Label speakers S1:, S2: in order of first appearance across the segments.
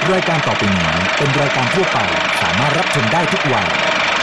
S1: รายการต่อไปนี้เป็นรายการทั่วไปสามารถรับชมได้ทุกวัย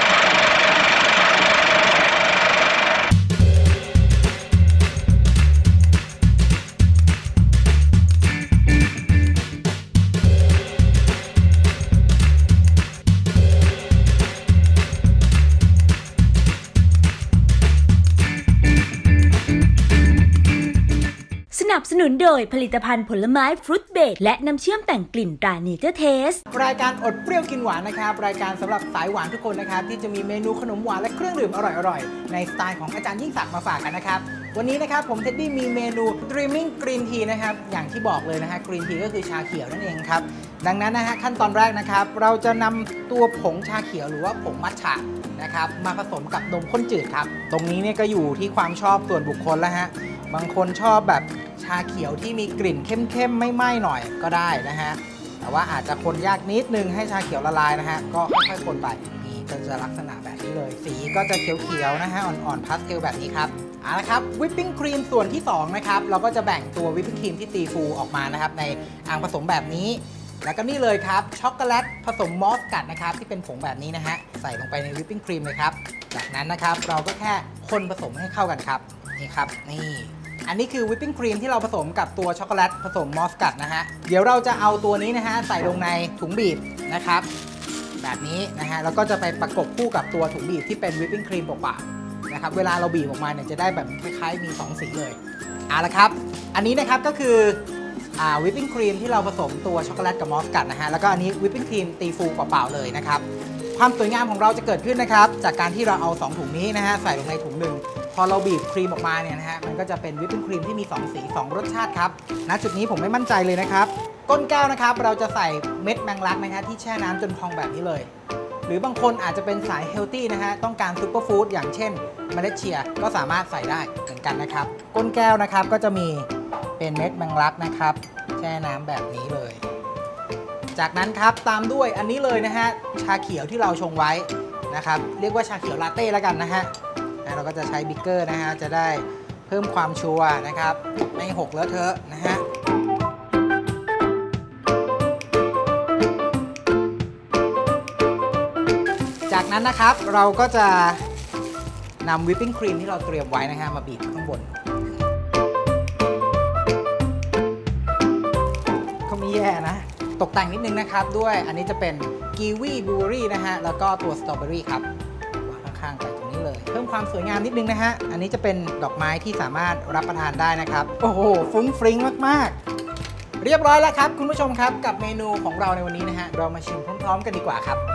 S2: สนับสนุนโดยผลิตภัณฑ์ผลไม้ฟรุตเบรดและน้ำเชื่อมแต่งกลิ่นตราเนเจอร์เทส
S3: รายการอดเปรี้ยวกินหวานนะครับรายการสำหรับสายหวานทุกคนนะครับที่จะมีเมนูขนมหวานและเครื่องดื่มอร่อยๆในสไตล์ของอาจารย์ยิ่งศักดิ์มาฝากกันนะครับวันนี้นะครับผมเท็ดดี้มีเมนู Dreaming Green Tea นะครับอย่างที่บอกเลยนะฮะ Green Tea ก็คือชาเขียวนั่นเองครับดังนั้นนะฮะขั้นตอนแรกนะครับเราจะนำตัวผงชาเขียวหรือว่าผงมัทฉะนะครับมาผสมกับนมข้นจืดครับตรงนี้เนี่ยก็อยู่ที่ความชอบส่วนบุคคลแล้วฮะบางคนชอบแบบชาเขียวที่มีกลิ่นเข้มๆไม่ไหม้หน่อยก็ได้นะฮะแต่ว่าอาจจะคนยากนิดนึงให้ชาเขียวละลายนะฮะก็ค่อยๆคนไปนี่ก็จะลักษณะแบบนี้เลยสีก็จะเขียวๆนะฮะอ่อนๆพาสเทลแบบนี้ครับเอาละครับวิปปิ้งครีมส่วนที่2นะครับเราก็จะแบ่งตัววิปปิ้งครีมที่ตีฟูออกมานะครับในอ่างผสมแบบนี้แล้วก็นี่เลยครับช็อกโกแลตผสมมอสกัดนะครับที่เป็นผงแบบนี้นะฮะใส่ลงไปในวิปปิ้งครีมเลยครับจากนั้นนะครับเราก็แค่คนผสมให้เข้ากันครับนี่ครับนี่อันนี้คือวิปปิ้งครีมที่เราผสมกับตัวช็อกโกแลตผสมมอสกัดนะฮะเดี๋ยวเราจะเอาตัวนี้นะฮะใส่ลงในถุงบีบนะครับแบบนี้นะฮะแล้วก็จะไปประกบคู่กับตัวถุงบีบที่เป็นวิปปิ้งครีมเปล่าๆนะครับเวลาเราบีบออกมาเนี่ยจะได้แบบคล้ายๆมี2สีเลยเอาละครับอันนี้นะครับก็คือวิปปิ้งครีมที่เราผสมตัวช็อกโกแลตกับมอสกัดนะฮะแล้วก็อันนี้วิปปิ้งครีมตีฟูเปล่าๆเลยนะครับความสวยงามของเราจะเกิดขึ้นนะครับจากการที่เราเอา2ถุงนี้นะฮะใส่ลงในถุงหนึ่งพอเราบีบครีมออกมาเนี่ยนะฮะมันก็จะเป็นวิปปิ้งครีมที่มี2สี2รสชาติครับณจุดนี้ผมไม่มั่นใจเลยนะครับก้นแก้วนะครับเราจะใส่เม็ดแมงลักนะฮะที่แช่น้ำจนพองแบบนี้เลยหรือบางคนอาจจะเป็นสายเฮลตี้นะฮะต้องการซุปเปอร์ฟู้ดอย่างเช่นเมล็ดเชียร์ก็สามารถใส่ได้เหมือนกันนะครับก้นแก้วนะครับก็จะมีเป็นเม็ดแมงลักนะครับแช่น้ำแบบนี้เลยจากนั้นครับตามด้วยอันนี้เลยนะฮะชาเขียวที่เราชงไว้นะครับเรียกว่าชาเขียวลาเต้แล้วกันนะฮะเราก็จะใช้บิ๊กเกอร์นะฮะจะได้เพิ่มความชัวร์นะครับไม่หกเลอะเทอะนะฮะจากนั้นนะครับเราก็จะนำวิปปิ้งครีมที่เราเตรียมไว้นะฮะมาบีบข้างบนเขาไม่แย่นะตกแต่งนิดนึงนะครับด้วยอันนี้จะเป็นกีวีบลูเบอรี่นะฮะแล้วก็ตัวสตรอเบอรี่ครับวางข้างๆไปตรงนี้เลยเพิ่มความสวยงามนิดนึงนะฮะอันนี้จะเป็นดอกไม้ที่สามารถรับประทานได้นะครับโอ้โหฟุ้งฟริ้งมากๆเรียบร้อยแล้วครับคุณผู้ชมครับกับเมนูของเราในวันนี้นะฮะเรามาชิมพร้อมๆกันดีกว่าครับ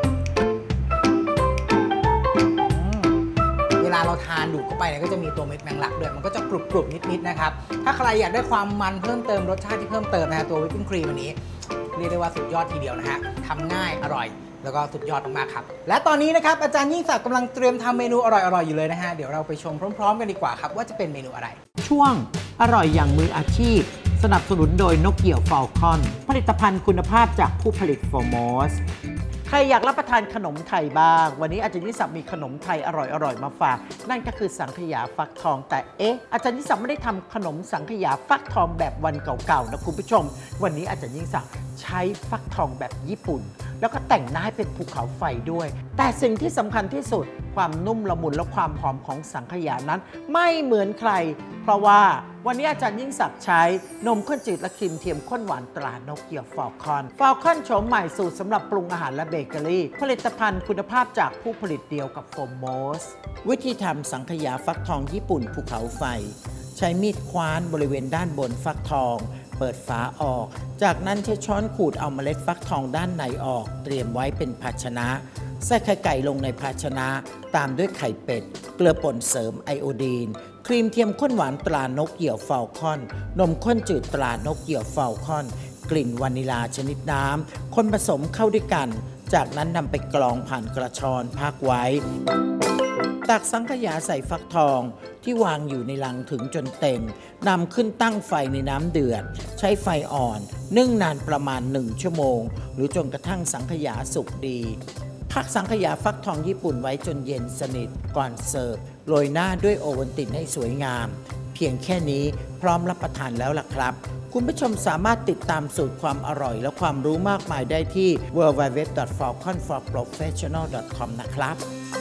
S3: เวลาเราทานดูดเข้าไปเนี่ยก็จะมีตัวเม็ดแมงลักด้วยมันก็จะกรุบๆนิดๆนะครับถ้าใครอยากได้ความมันเพิ่มเติมรสชาติที่เพิ่มเติมนะฮะตัววิปปิ้งครีมอันนี้เรียกได้ว่าสุดยอดทีเดียวนะฮะทำง่ายอร่อยแล้วก็สุดยอดมากๆครับและตอนนี้นะครับอาจารย์ยิ่งศักดิ์กำลังเตรียมทำเมนูอร่อยๆอยู่เลยนะฮะเดี๋ยวเราไปชมพร้อมๆกันดีกว่าครับว่าจะเป็นเมนูอะไร
S4: ช่วงอร่อยอย่างมืออาชีพสนับสนุนโดยนกเกี่ยวฟอลคอนผลิตภัณฑ์คุณภาพจากผู้ผลิตโฟร์มอสใครอยากรับประทานขนมไทยบ้างวันนี้อาจารย์ยิ่งศักดิ์มีขนมไทยอร่อยๆมาฝากนั่นก็คือสังขยาฟักทองแต่อาจารย์ยิ่งศักดิ์ไม่ได้ทำขนมสังขยาฟักทองแบบวันเก่าๆนะคุณผู้ชมวันนี้อาจารย์ยิ่งศักดิ์ใช้ฟักทองแบบญี่ปุ่นแล้วก็แต่งหน้าให้เป็นภูเขาไฟด้วยแต่สิ่งที่สำคัญที่สุดความนุ่มละมุนและความหอมของสังขยานั้นไม่เหมือนใครเพราะว่าวันนี้อาจารย์ยิ่งศักดิ์ใช้นมข้นจืดและครีมเทียมข้นหวานตรานกเกี่ยวฟอลคอนโฉมใหม่สูตรสำหรับปรุงอาหารและเบเกอรี่ผลิตภัณฑ์คุณภาพจากผู้ผลิตเดียวกับโฟร์มอสวิธีทำสังขยาฟักทองญี่ปุ่นภูเขาไฟใช้มีดคว้านบริเวณด้านบนฟักทองเปิดฝาออกจากนั้นใช้ช้อนขูดเอาเมล็ดฟักทองด้านในออกเตรียมไว้เป็นภาชนะใส่ไข่ไก่ลงในภาชนะตามด้วยไข่เป็ดเกลือป่นเสริมไอโอดีนครีมเทียมข้นหวานตรานกเหยี่ยวฟอลคอนนมข้นจืดตรานกเหยี่ยวฟอลคอนกลิ่นวานิลาชนิดน้ำคนผสมเข้าด้วยกันจากนั้นนำไปกรองผ่านกระชอนพักไว้ตักสังขยาใส่ฟักทองที่วางอยู่ในลังถึงจนเต็มนำขึ้นตั้งไฟในน้ำเดือดใช้ไฟอ่อนนึ่งนานประมาณ1ชั่วโมงหรือจนกระทั่งสังขยาสุกดีพักสังขยาฟักทองญี่ปุ่นไว้จนเย็นสนิทก่อนเสิร์ฟโรยหน้าด้วยโอวัลตินให้สวยงามเพียงแค่นี้พร้อมรับประทานแล้วล่ะครับคุณผู้ชมสามารถติดตามสูตรความอร่อยและความรู้มากมายได้ที่ www.falconforprofessional.com นะครับ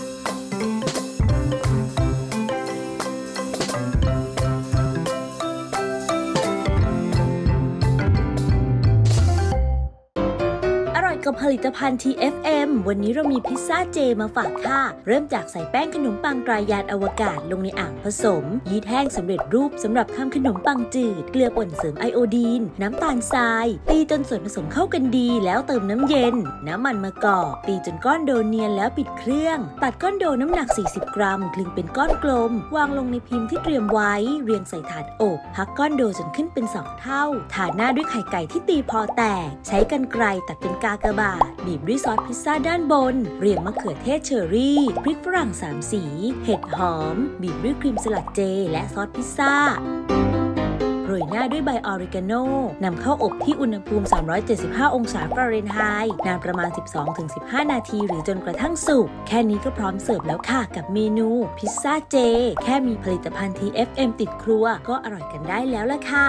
S2: กับผลิตภัณฑ์ TFM วันนี้เรามีพิซซ่าเจมาฝากค่ะเริ่มจากใส่แป้งขนมปังตรายานอวกาศลงในอ่างผสมยีสต์แห้งสำเร็จรูปสำหรับทำขนมปังจืดเกลือป่นเสริมไอโอดีนน้ำตาลทรายตีจนส่วนผสมเข้ากันดีแล้วเติมน้ำเย็นน้ำมันมะกอกตีจนก้อนโดเนียนแล้วปิดเครื่องตัดก้อนโดน้ำหนัก40 กรัมคลึงเป็นก้อนกลมวางลงในพิมพ์ที่เตรียมไว้เรียงใส่ถาดอบพักก้อนโดจนขึ้นเป็น2เท่าทาหน้าด้วยไข่ไก่ที่ตีพอแตกใช้กรรไกรตัดเป็นกากบาทบีบด้วยซอสพิซซ่าด้านบนเรียงมะเขือเทศเชอร์รี่พริกฝรั่ง3สีเห็ดหอมบีบด้วยครีมสลัดเจและซอสพิซซ่าโรยหน้าด้วยใบออริกาโนนำเข้าอบที่อุณหภูมิ375องศาฟาเรนไฮต์นานประมาณ 12-15 นาทีหรือจนกระทั่งสุกแค่นี้ก็พร้อมเสิร์ฟแล้วค่ะกับเมนูพิซซ่าเจแค่มีผลิตภัณฑ์ TFM ติดครัวก็อร่อยกันได้แล้วล่ะค่ะ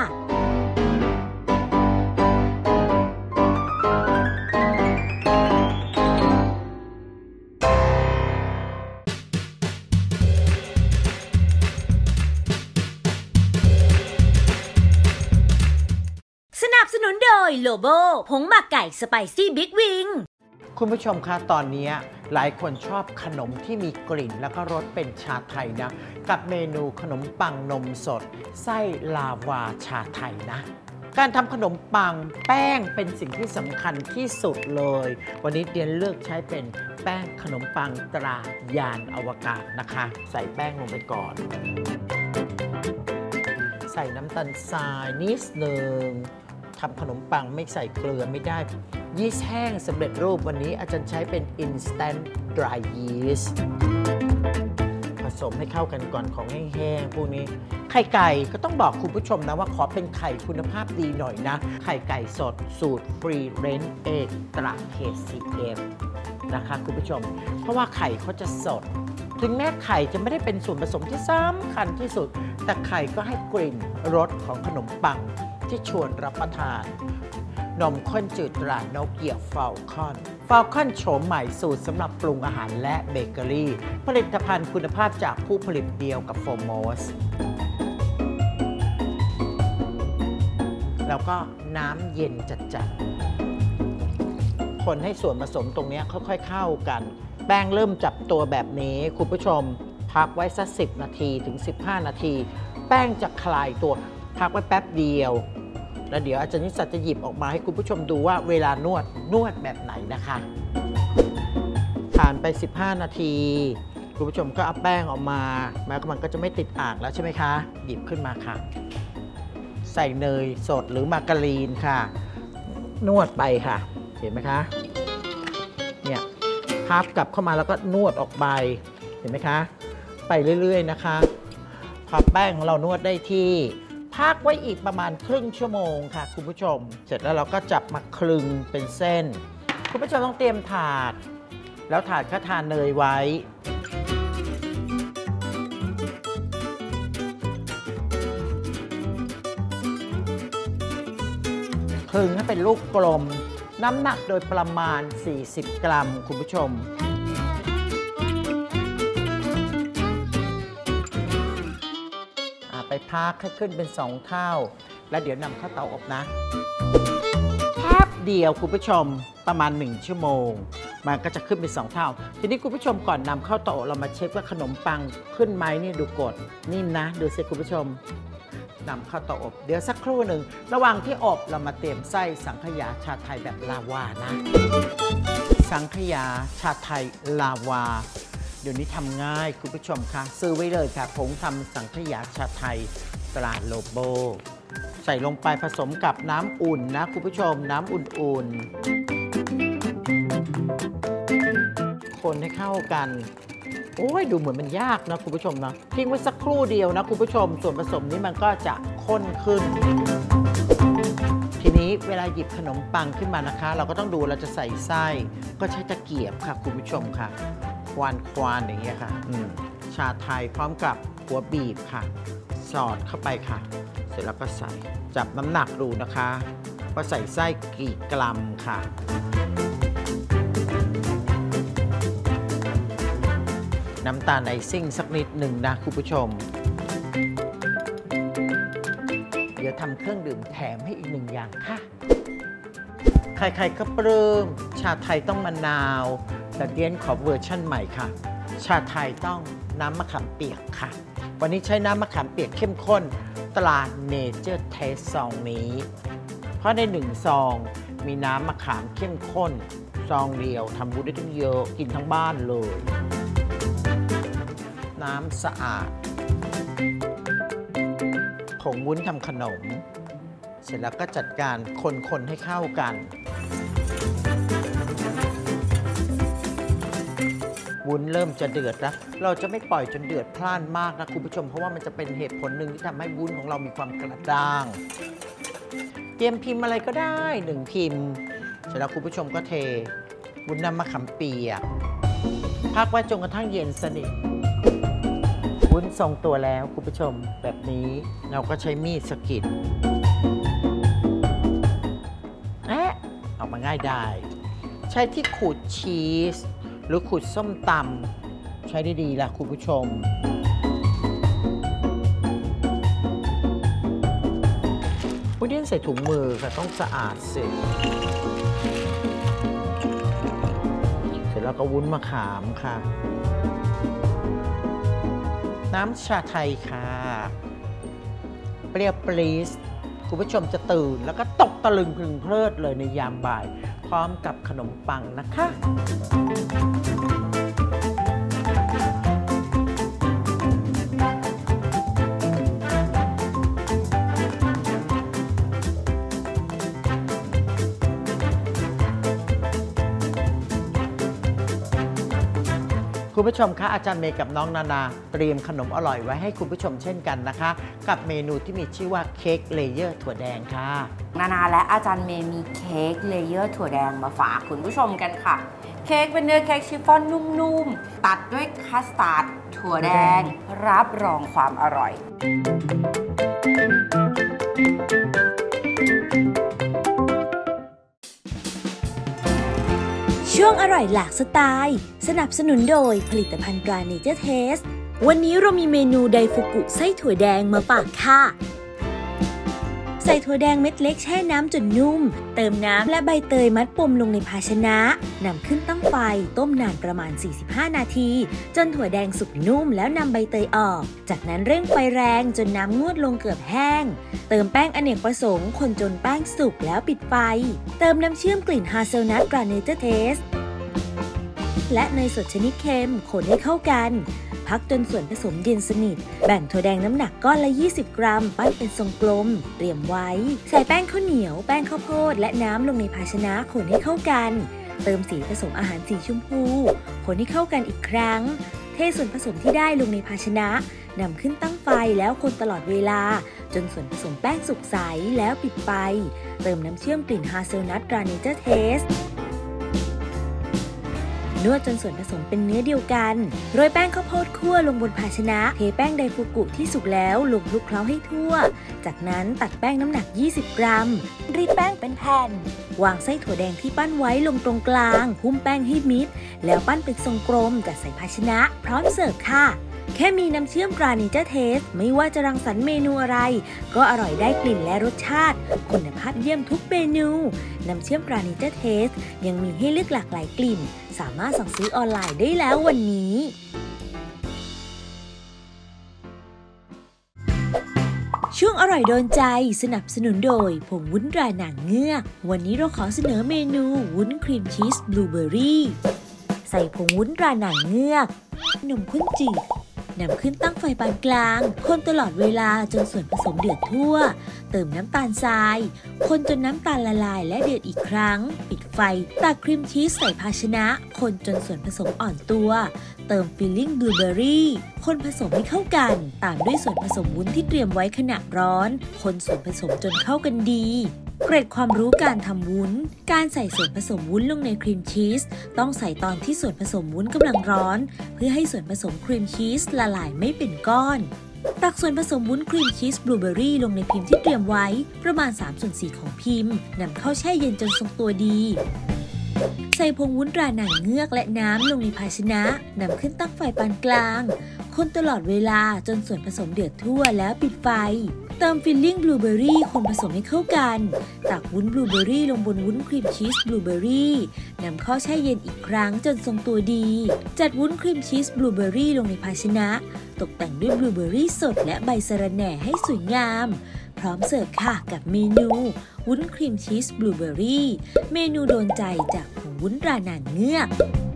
S2: สนุนโดยโลโบผงหมักไก่สไปซี่บิ๊กวิง
S4: คุณผู้ชมคะตอนนี้หลายคนชอบขนมที่มีกลิ่นแล้วก็รสเป็นชาไทยนะกับเมนูขนมปังนมสดไส้ลาวาชาไทยนะการทำขนมปังแป้งเป็นสิ่งที่สำคัญที่สุดเลยวันนี้เดียนเลือกใช้เป็นแป้งขนมปังตรายานอวกาศนะคะใส่แป้งลงไปก่อนใส่น้ำตาลทรายนิดนึงทำขนมปังไม่ใส่เกลือไม่ได้ยีสต์แห้งสำเร็จรูปวันนี้อาจารย์ใช้เป็น instant dry yeast ผสมให้เข้ากันก่อนของแห้งๆพวกนี้ไข่ไก่ก็ต้องบอกคุณผู้ชมนะว่าขอเป็นไข่คุณภาพดีหน่อยนะไข่ไก่สดสูตร free range egg ตรา KCF นะคะคุณผู้ชมเพราะว่าไข่เขาจะสดถึงแม้ไข่จะไม่ได้เป็นส่วนผสมที่สำคัญที่สุดแต่ไข่ก็ให้กลิ่นรสของขนมปังที่ชวนรับประทานนมข้นจืดตรานกเกี่ยวฟาลคอนโฉมใหม่สูตรสำหรับปรุงอาหารและเบเกอรี่ผลิตภัณฑ์คุณภาพจากผู้ผลิตเดียวกับโฟโมสแล้วก็น้ำเย็นจัดๆคนให้ส่วนผสมตรงนี้ค่อยๆเข้ากันแป้งเริ่มจับตัวแบบนี้คุณผู้ชมพักไว้สัก10 นาทีถึง 15 นาทีแป้งจะคลายตัวพักไว้แป๊บเดียวแล้วเดี๋ยวอาจารย์นิสัตจะหยิบออกมาให้คุณผู้ชมดูว่าเวลานวดแบบไหนนะคะผ่านไป15 นาทีคุณผู้ชมก็เอาแป้งออกมาแม้มันก็จะไม่ติดอ่างแล้วใช่ไหมคะหยิบขึ้นมาค่ะใส่เนยสดหรือมาการีนค่ะนวดไปค่ะเห็นไหมคะเนี่ยพับกลับเข้ามาแล้วก็นวดออกไปเห็นไหมคะไปเรื่อยๆนะคะพอแป้งของเรานวดได้ที่พักไว้อีกประมาณครึ่งชั่วโมงค่ะคุณผู้ชมเสร็จแล้วเราก็จับมาคลึงเป็นเส้นคุณผู้ชมต้องเตรียมถาดแล้วถาดก็ทาเนยไว้คลึงให้เป็นลูกกลมน้ำหนักโดยประมาณ40 กรัมคุณผู้ชมไปพักให้ขึ้นเป็น2 เท่าแล้วเดี๋ยวนำเข้าเตาอบนะแป๊บเดียวคุณผู้ชมประมาณ1 ชั่วโมงมันก็จะขึ้นเป็น2 เท่าทีนี้คุณผู้ชมก่อนนำเข้าเตาอบเรามาเช็คว่าขนมปังขึ้นไหมนี่ดูกดนิ่มนะดูสิคุณผู้ชมนำเข้าเตาอบเดี๋ยวสักครู่หนึ่งระหว่างที่อบเรามาเตรียมไส้สังขยาชาไทยแบบลาวานะสังขยาชาไทยลาวาเดี๋ยวนี้ทำง่ายคุณผู้ชมคะซื้อไว้เลยค่ะผงทำสังขยาชาไทยตราโลโบใส่ลงไปผสมกับน้ำอุ่นนะคุณผู้ชมน้ำอุ่นๆคนให้เข้ากันโอ้ยดูเหมือนมันยากนะคุณผู้ชมนะทิ้งไว้สักครู่เดียวนะคุณผู้ชมส่วนผสมนี้มันก็จะข้นขึ้นทีนี้เวลาหยิบขนมปังขึ้นมานะคะเราก็ต้องดูเราจะใส่ไส้ก็ใช้ตะเกียบค่ะคุณผู้ชมค่ะควานอย่างเงี้ยค่ะชาไทยพร้อมกับหัวบีบค่ะสอดเข้าไปค่ะเสร็จแล้วก็ใส่จับน้ำหนักดูนะคะว่าใส่ไส้กี่กรัมค่ะน้ำตาลไอซิ่งสักนิดหนึ่งนะคุณผู้ชมเดี๋ยวทำเครื่องดื่มแถมให้อีก1 อย่างค่ะใครๆก็ปลื้มชาไทยต้องมะนาวแต่เดียนขอเวอร์ชั่นใหม่ค่ะชาไทยต้องน้ำมะขามเปียกค่ะวันนี้ใช้น้ำมะขามเปียกเข้มข้นตราเนเจอร์เทสซองนี้เพราะใน1 ซองมีน้ำมะขามเข้มข้นซองเดียวทำวุ้นได้ตั้งเยอะกินทั้งบ้านเลยน้ำสะอาดผงวุ้นทำขนมเสร็จแล้วก็จัดการคนให้เข้ากันวุ้นเริ่มจะเดือดแล้วเราจะไม่ปล่อยจนเดือดพล่านมากนะคุณผู้ชมเพราะว่ามันจะเป็นเหตุผลหนึ่งที่ทำให้วุ้นของเรามีความกระด้างเตรียมพิมพ์อะไรก็ได้1 พิมพ์เสร็จแล้วคุณผู้ชมก็เทวุ้นน้ำมะขามเปียกพักไว้จนกระทั่งเย็นสนิทวุ้นทรงตัวแล้วคุณผู้ชมแบบนี้เราก็ใช้มีดสะกิดออกมาง่ายได้ใช้ที่ขูดชีสหรือขูดส้มตำใช้ได้ดีล่ะคุณผู้ชมวุ้นเดี้ยนใส่ถุงมือค่ะต้องสะอาดสิเสร็จแล้วก็วุ้นมะขามค่ะน้ำชาไทยค่ะเปรี้ยวปรี๊ดคุณผู้ชมจะตื่นแล้วก็ตกตะลึงพึงเพลิดเลยในยามบ่ายพร้อมกับขนมปังนะคะคุณผู้ชมคะอาจารย์เมย์กับน้องนานาเตรียมขนมอร่อยไว้ให้คุณผู้ชมเช่นกันนะคะกับเมนูที่มีชื่อว่าเค้กเลเยอร์ถั่วแดงค่ะ
S5: นานาและอาจารย์เมย์มีเค้กเลเยอร์ถั่วแดงมาฝากคุณผู้ชมกันค่ะเค้กเป็นเนื้อเค้กชิฟฟ่อนนุ่มๆตัดด้วยคัสตาร์ดถั่วแดงรับรองความอร่อย
S2: ช่วงอร่อยหลากสไตล์สนับสนุนโดยผลิตภัณฑ์ตราเนเจอร์เทสวันนี้เรามีเมนูไดฟุกุไส้ถั่วแดงมาฝากค่ะใส่ถั่วแดงเม็ดเล็กแช่น้ำจนนุ่มเติมน้ำและใบเตยมัดปมลงในภาชนะนำขึ้นตั้งไฟต้มนานประมาณ45 นาทีจนถั่วแดงสุกนุ่มแล้วนำใบเตยออกจากนั้นเร่งไฟแรงจนน้ำงวดลงเกือบแห้งเติมแป้งอเนกประสงค์คนจนแป้งสุกแล้วปิดไฟเติมน้ำเชื่อมกลิ่นฮาเซลนัทตราเนเจอร์เทสและเนยสดชนิดเค็มคนให้เข้ากันพักจนส่วนผสมเย็นสนิทแบ่งถั่วแดงน้ำหนักก้อนละ20 กรัมปั้นเป็นทรงกลมเตรียมไว้ใส่แป้งข้าวเหนียวแป้งข้าวโพดและน้ำลงในภาชนะคนให้เข้ากันเติมสีผสมอาหารสีชมพูคนให้เข้ากันอีกครั้งเทส่วนผสมที่ได้ลงในภาชนะนำขึ้นตั้งไฟแล้วคนตลอดเวลาจนส่วนผสมแป้งสุกใสแล้วปิดไฟเติมน้ำเชื่อมกลิ่นฮาเซลนัทตราเนเจอร์เทสนวดจนส่วนผสมเป็นเนื้อเดียวกันโรยแป้งข้าวโพดคั่วลงบนภาชนะเทแป้งไดฟุกุที่สุกแล้วลงคลุกเคล้าให้ทั่วจากนั้นตัดแป้งน้ำหนัก20 กรัมรีดแป้งเป็นแผ่นวางไส้ถั่วแดงที่ปั้นไว้ลงตรงกลางหุ้มแป้งให้มิดแล้วปั้นเป็นทรงกลมจัดใส่ภาชนะพร้อมเสิร์ฟค่ะแค่มีน้ำเชื่อมตราเนเจอร์เทสไม่ว่าจะรังสรรค์เมนูอะไรก็อร่อยได้กลิ่นและรสชาติคุณภาพเยี่ยมทุกเมนูน้ำเชื่อมตราเนเจอร์เทสยังมีให้เลือกหลากหลายกลิ่นสามารถสั่งซื้อออนไลน์ได้แล้ววันนี้ช่วงอร่อยโดนใจสนับสนุนโดยผงวุ้นตราหนังเงือกวันนี้เราขอเสนอเมนูวุ้นครีมชีสบลูเบอร์รี่ใส่ผงวุ้นตราหนังเงือกนมข้นจืดนำขึ้นตั้งไฟปานกลางคนตลอดเวลาจนส่วนผสมเดือดทั่วเติมน้ำตาลทรายคนจนน้ำตาลละลายและเดือดอีกครั้งปิดไฟตักครีมชีสใส่ภาชนะคนจนส่วนผสมอ่อนตัวเติมฟิลลิ่งบลูเบอร์รี่คนผสมให้เข้ากันตามด้วยส่วนผสมวุ้นที่เตรียมไว้ขณะร้อนคนส่วนผสมจนเข้ากันดีเกร็ดความรู้การทำวุ้นการใส่ส่วนผสมวุ้นลงในครีมชีสต้องใส่ตอนที่ส่วนผสมวุ้นกำลังร้อนเพื่อให้ส่วนผสมครีมชีสละลายไม่เป็นก้อนตักส่วนผสมวุ้นครีมชีสบลูเบอร์รี่ลงในพิมพ์ที่เตรียมไว้ประมาณ 3/4 ของพิมพ์นำเข้าแช่เย็นจนทรงตัวดีใส่ผงวุ้นตราหนังเงือกและน้ำลงในภาชนะนำขึ้นตั้งไฟปานกลางคนตลอดเวลาจนส่วนผสมเดือดทั่วแล้วปิดไฟเติมฟิลลิ่งบลูเบอร์รี่คนผสมให้เข้ากันตักวุ้นบลูเบอร์รี่ลงบนวุ้นครีมชีสบลูเบอร์รี่นำเข้าแช่เย็นอีกครั้งจนทรงตัวดีจัดวุ้นครีมชีสบลูเบอร์รี่ลงในภาชนะตกแต่งด้วยบลูเบอร์รี่สดและใบสะระแหน่ให้สวยงามพร้อมเสิร์ฟค่ะกับเมนูวุ้นครีมชีสบลูเบอร์รี่เมนูโดนใจจากผงวุ้นตราหนังเงือก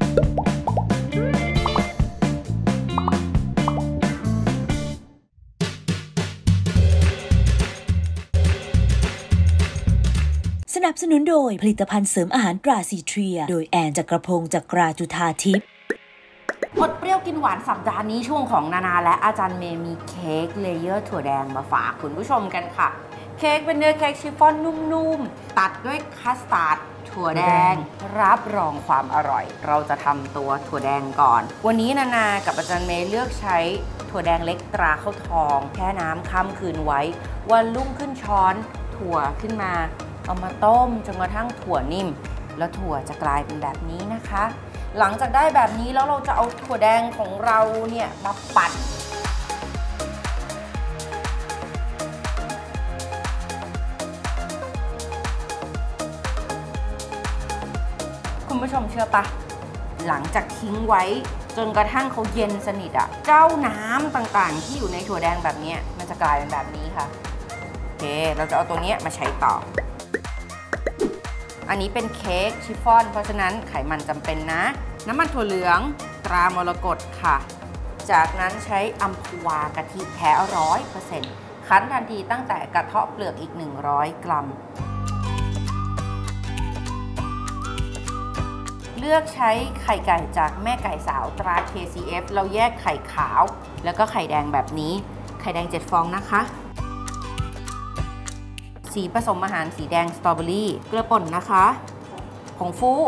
S2: สนับสนุนโดยผลิตภัณฑ์เสริมอาหารตราซีเทรียโดยแอนจักรพงศ์จักราจุธาทิพย์
S5: อดเปรี้ยวกินหวานสัปดาห์นี้ช่วงของนานาและอาจารย์เมย์มีเค้กเลเยอร์ถั่วแดงมาฝากคุณผู้ชมกันค่ะเค้กเป็นเนื้อเค้กชิฟฟ่อนนุ่มๆตัดด้วยคัสตาร์ดถั่วแดงรับรองความอร่อยเราจะทำตัวถั่วแดงก่อนวันนี้นานากับอาจารย์เมย์เลือกใช้ถั่วแดงเล็กตราข้าวทองแช่น้ำข้ามคืนไว้วันรุ่งขึ้นช้อนถั่วขึ้นมาเอามาต้มจนกระทั่งถั่วนิ่มแล้วถั่วจะกลายเป็นแบบนี้นะคะหลังจากได้แบบนี้แล้วเราจะเอาถั่วแดงของเราเนี่ยมาปั่นคุณผู้ชมเชื่อปะหลังจากทิ้งไว้จนกระทั่งเขาเย็นสนิทอะเจ้าน้ำต่างๆที่อยู่ในถั่วแดงแบบนี้มันจะกลายเป็นแบบนี้ค่ะโอเคเราจะเอาตัวนี้มาใช้ต่ออันนี้เป็นเค้กชิฟฟ่อนเพราะฉะนั้นไขมันจำเป็นนะน้ำมันถั่วเหลืองตรามรกตค่ะจากนั้นใช้อัมพวากะทิแท้ 100% คั้นทันทีตั้งแต่กระเทาะเปลือกอีก100 กรัมเลือกใช้ไข่ไก่จากแม่ไก่สาวตรา KCF เราแยกไข่ขาวแล้วก็ไข่แดงแบบนี้ไข่แดง7 ฟองนะคะสีผสมอาหารสีแดงสตรอเบอรี่เกลือป่นนะคะผงฟู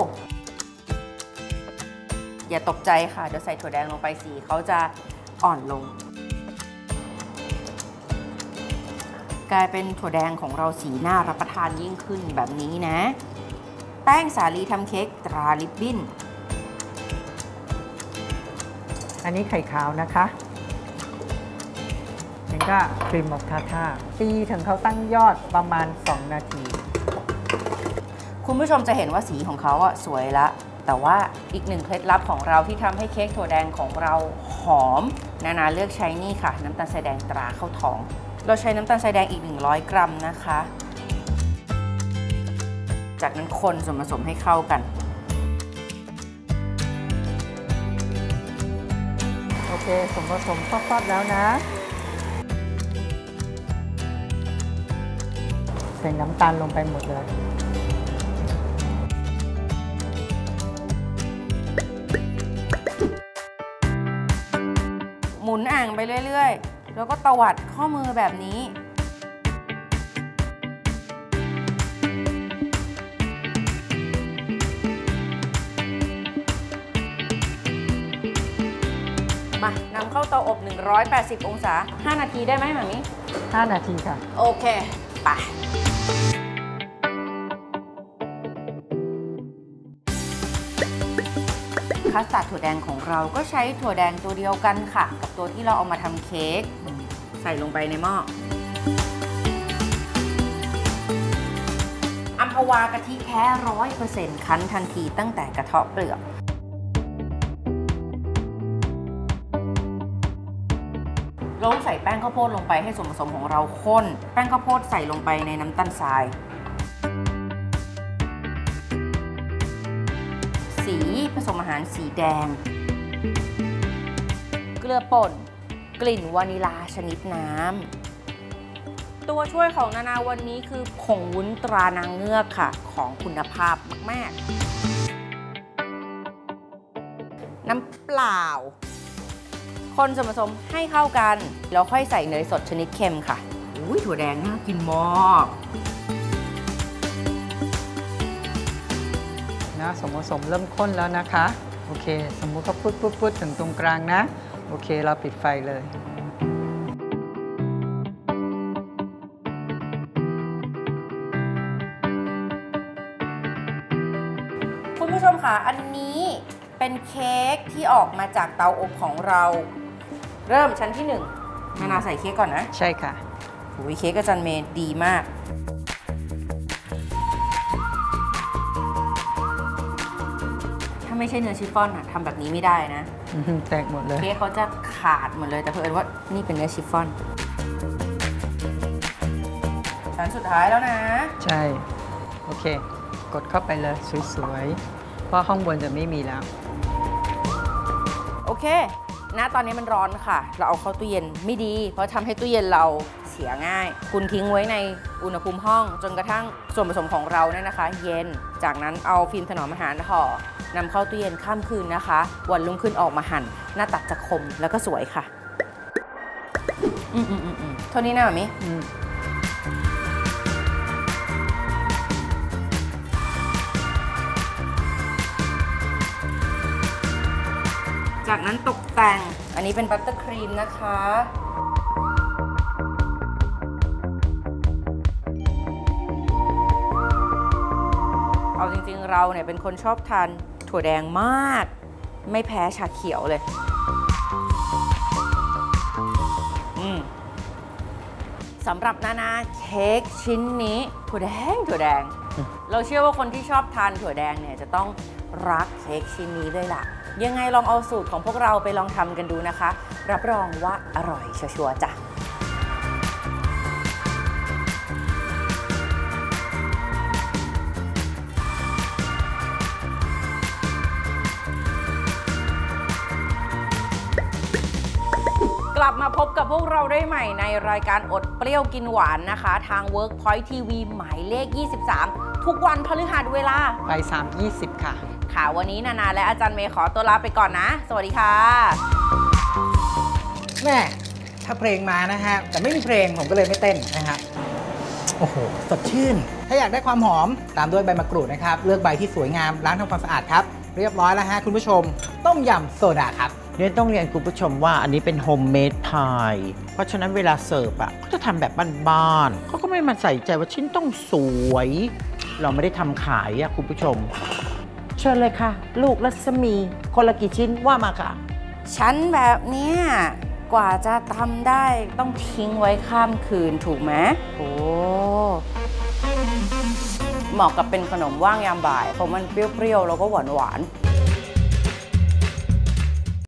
S5: อย่าตกใจค่ะเดี๋ยวใส่ถั่วแดงลงไปสีเขาจะอ่อนลงกลายเป็นถั่วแดงของเราสีน่ารับประทานยิ่งขึ้นแบบนี้นะแป้งสาลีทำเค้กตราลิบบิ้น
S4: อันนี้ไข่ขาวนะคะนี่ก็ครีมมอคคาท่าตีถึงเขาตั้งยอดประมาณ2 นาที
S5: คุณผู้ชมจะเห็นว่าสีของเขาอะสวยละแต่ว่าอีกหนึ่งเคล็ดลับของเราที่ทำให้เค้กถั่วแดงของเราหอมนานาเลือกใช้นี่ค่ะน้ำตาลทรายแดงตราข้าวทองเราใช้น้ำตาลทรายแดงอีก100 กรัมนะคะจากนั้นคนส่วนผสมให้เข้ากัน
S4: โอเคส่วนผสมทอดแล้วนะใส่น้ำตาลลงไปหมดเลย
S5: หมุนอ่างไปเรื่อยๆแล้วก็ตวัดข้อมือแบบนี้มานำเข้าเตาอบ180 องศา5 นาทีได้ไหมหมามิ
S4: 5 นาทีค่ะ
S5: โอเคไปคัสตาร์ดถั่วแดงของเราก็ใช้ถั่วแดงตัวเดียวกันค่ะกับตัวที่เราเอามาทำเค้กใส่ลงไปในหม้ออัมพวากะทิแท้ 100% คั้นทันทีตั้งแต่กระเทาะเปลือกเราใส่แป้งข้าวโพดลงไปให้ส่วนผสมของเราข้นแป้งข้าวโพดใส่ลงไปในน้ำตาลทรายสีผสมอาหารสีแดงเกลือป่นกลิ่นวานิลาชนิดน้ำตัวช่วยของนานาวันนี้คือผงวุ้นตรานางเงือกค่ะของคุณภาพมากๆน้ำเปล่าคนส่วนผสมให้เข้ากันแล้วค่อยใส่เนยสดชนิดเค็มค่ะอุ้ยถั่วแดงน่ากินมาก
S4: นะส่วนผสมเริ่มข้นแล้วนะคะโอเคสมมุติเขาพุดถึงตรงกลางนะโอเคเราปิดไฟเลย
S5: ผู้ชมค่ะอันนี้เป็นเค้กที่ออกมาจากเตาอบของเรา เริ่มชั้นที่1นานาใส่เค้กก่อนนะ
S6: ใช่ค่ะ
S5: โอ้ยเค้กอาจารย์เมย์ดีมากถ้าไม่ใช่เนื้อชิฟฟ่อนอะทำแบบนี้ไม่ได้นะ
S6: แตกหมดเลย
S5: เค้กเขาจะขาดหมดเลยแต่เพื่อนว่านี่เป็นเนื้อชิฟฟ่อนชั้นสุดท้ายแล้วนะ
S6: ใช่โอเคกดเข้าไปเลยสวยๆเพราะข้างบนจะไม่มีแล้ว
S5: โอเคณตอนนี้มันร้อนค่ะเราเอาเข้าตู้เย็นไม่ดีเพราะทำให้ตู้เย็นเราเสียง่ายคุณทิ้งไว้ในอุณหภูมิห้องจนกระทั่งส่วนผสมของเราเนี่ยนะคะเย็นจากนั้นเอาฟิล์มถนอมอาหารห่อนำเข้าตู้เย็นข้ามคืนนะคะวันรุ่งขึ้นออกมาหั่นหน้าตัดจะคมแล้วก็สวยค่ะเท่านี้นะมิจากนั้นตกแต่งอันนี้เป็นบัตเตอร์ครีมนะคะเอาจริงๆเราเนี่ยเป็นคนชอบทานถั่วแดงมากไม่แพ้ชาเขียวเลยสำหรับนานาเค้กชิ้นนี้ถั่วแดงเราเชื่อว่าคนที่ชอบทานถั่วแดงเนี่ยจะต้องรักเค้กชิ้นนี้ด้วยล่ะยังไงลองเอาสูตรของพวกเราไปลองทำกันดูนะคะรับรองว่าอร่อยชัวร์ๆจ้ะกลับมาพบกับพวกเราได้ใหม่ในรายการอดเปรี้ยวกินหวานนะคะทาง Workpoint TV หมายเลข 23 ทุกวันพฤหัสเวลา
S6: บ่าย 3:20 ค่ะ
S5: ค่ะวันนี้นานาและอาจารย์เมย์ขอตัวลาไปก่อนนะสวัสดีค่ะ
S3: แม่ถ้าเพลงมานะฮะแต่ไม่มีเพลงผมก็เลยไม่เต้นนะครับโอ้โหสดชื่นถ้าอยากได้ความหอมตามด้วยใบมะกรูดนะครับเลือกใบที่สวยงามล้างทำความสะอาดครับเรียบร้อยแล้วฮะคุณผู้ชมต้มยำโซดาครับ
S4: เนี่ยต้องเรียนคุณผู้ชมว่าอันนี้เป็นโฮมเมดพายเพราะฉะนั้นเวลาเสิร์ฟอ่ะเขาจะทำแบบบ้านๆเขาก็ไม่มาใส่ใจว่าชิ้นต้องสวยเราไม่ได้ทำขายอ่ะคุณผู้ชมเชิญเลยค่ะลูกรัศมีคนละกี่ชิ้นว่ามาค่ะ
S5: ชั้นแบบเนี้ยกว่าจะทำได้ต้องทิ้งไว้ข้ามคืนถูกไหมโอ้เหมาะกับเป็นขนมว่างยามบ่ายเพราะมันเปรี้ยวๆแล้วก็หวานๆ